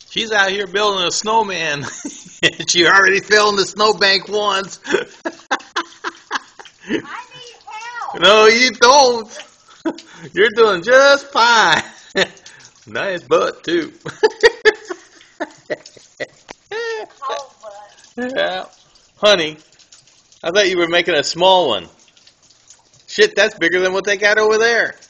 She's out here building a snowman. She already fell in the snowbank once. I need help. No, you don't. You're doing just fine. Nice butt, too. Whole butt. Yeah. Honey, I thought you were making a small one. Shit, that's bigger than what they got over there.